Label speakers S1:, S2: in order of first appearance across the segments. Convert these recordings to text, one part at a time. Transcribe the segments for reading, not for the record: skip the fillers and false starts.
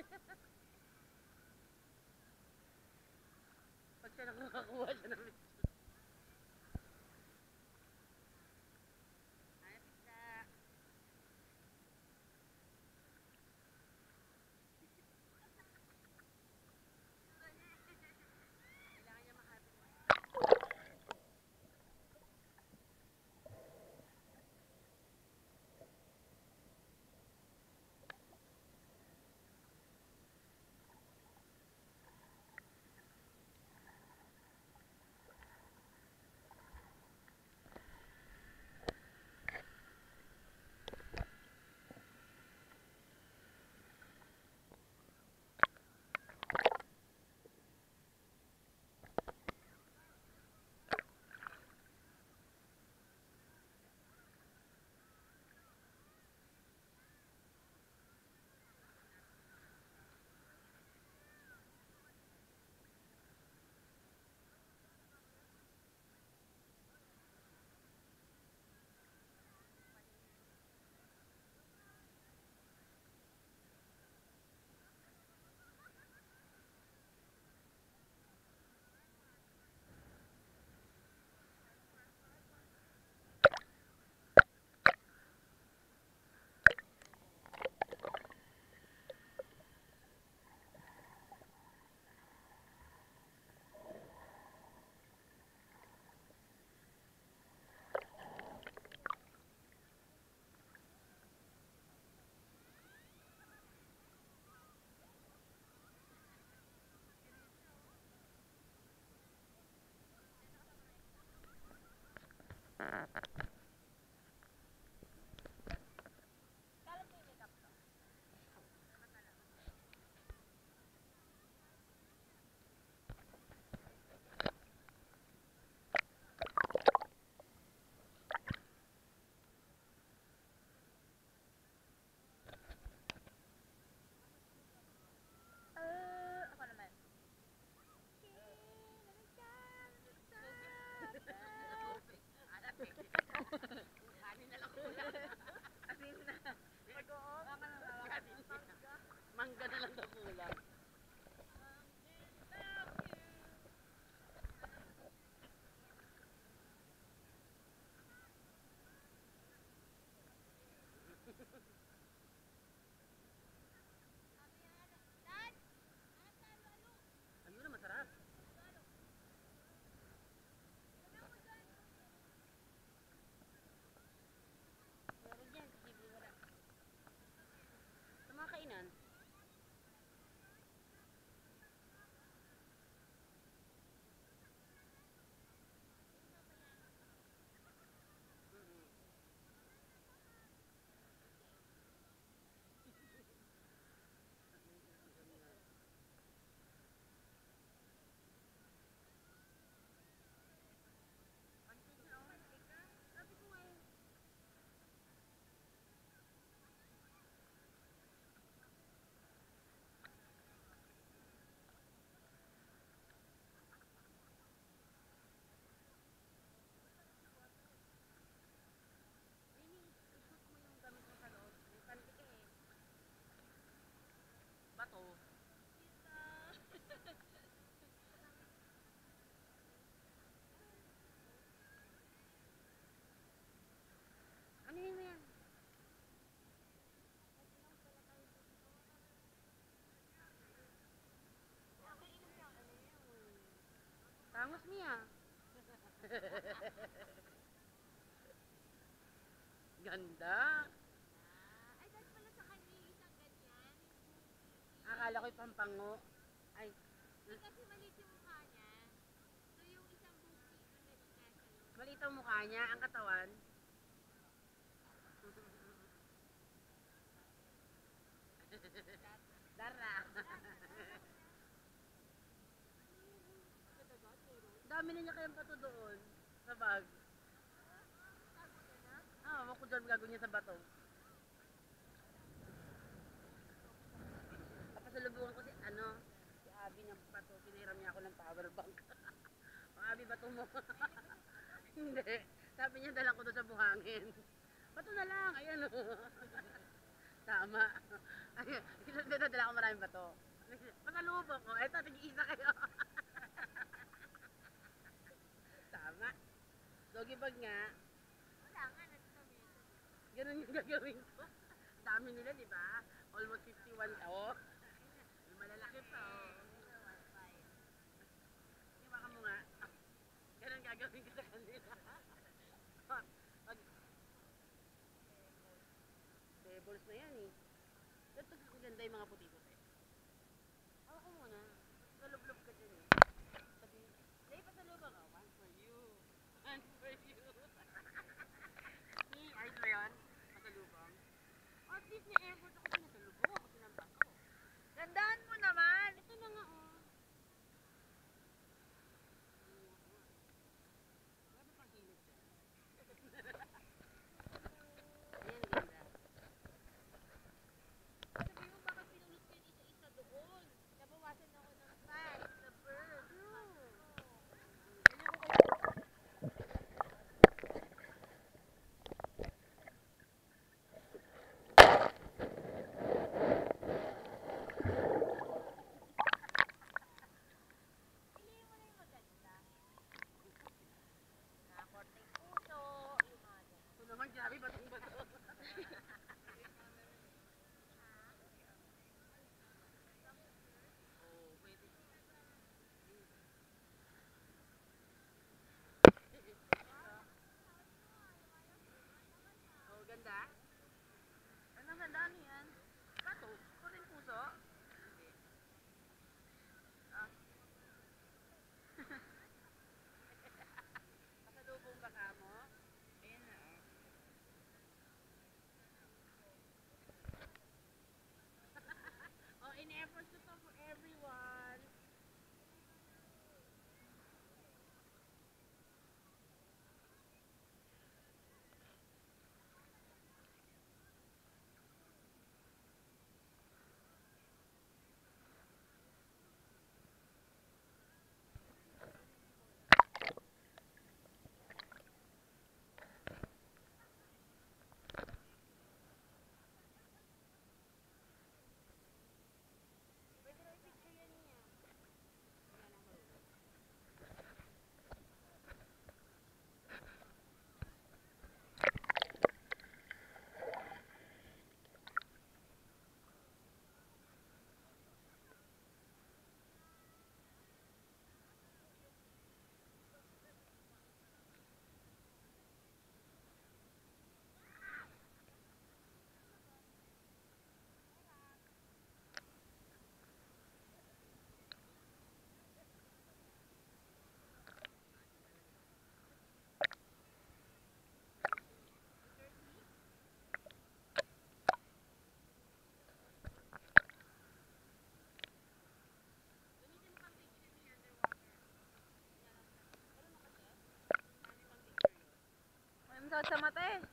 S1: Pag siya nakakakuha siya ng ay, pizza. Kailangan niya makapit. Ako naman. Kanin na lang kulang. Asin na. Mangga na lang daw kulang. Ayun na, masarap. Meron dyan, kasi wala. Sa mga kainan. Bato. Ano yun mo yan? Tangos niya. Ganda.
S2: Ay, dahil pala sa kanya yung isang ganyan.
S1: Akala ko'y pampango. Ay,
S2: Hindi kasi maliit yung mukha niya. So, yung isang bookie, yung nasa loob.
S1: maliit ang mukha niya, ang katawan. Dara. Dami na niya kayang bato doon. Sa bag. Ah, mama ko dyan gagawin niya sa bato. Papasalubungan ko si si Abby ng bato. Pinahiram niya ako ng power bank. O Abby, bato mo. Hindi. Sabi niya, dala ko doon sa buhangin. Bato na lang. Ayan o. Tama. Ay, dinadala ko maraming bato. Pasalubong ko. Eto, tig-isa kayo. Tama. Doggy bag nga.
S2: Wala nga, nagsabi.
S1: Ganun yung gagawin ko. Dami nila, di ba? Almost 51. Oh. Yung malalaki pa, oh. Iwakan mo nga. Ganun gagawin ko sa kanila. Pag tables na yan eh. Ito ang ganda yung mga puti-puti. Ako muna. Galublob ka dyan eh. Sabi, Lay, pasalubong ka. One for you. One for you. Ayos ba yun? Pasalubong. At least may effort ako pinasalubong ako sinampas ko.
S2: Gandaan mo naman!
S1: Ito na nga oh. Grabe pang init dyan. Ayan, ganda.
S2: Sabi mo, bakit pinulot ko yung isa-isa doon? Nabawasan ako ng fat, the bird. Piliin mo na yung maganda. Nakakorteng puso, yung mga ganyan.
S1: Ito naman, grabe batong bato. Oh, pwede. Oh, ganda. Anong ganda? Ano yan? Bato? Ito rin puso? Hindi. Ah. Pasalubong ba ka mo? Ayan na, oh. Oh, in-effort ko to for everyone.
S2: Pwede na i-picture yan niya.
S1: Wala nang marunong.
S2: Ang sakit sa mata eh.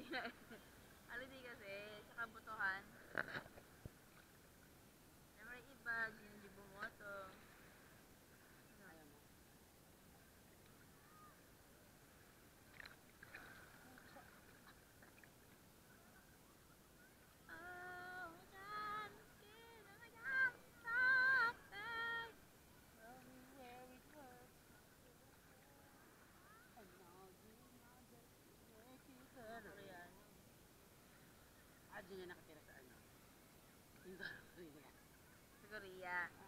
S2: Holiday kasi, sa kabutuhan. Siyempre iba, hindi bumoto.
S1: Ayaw mo.
S2: Oh, God, skin of my God, something.
S1: Tell me where it hurts. I know you know that you make it better.
S2: Koreano.
S1: Ah, dyan yan nakatira sa ano? Yung Korea.
S2: Sa Korea.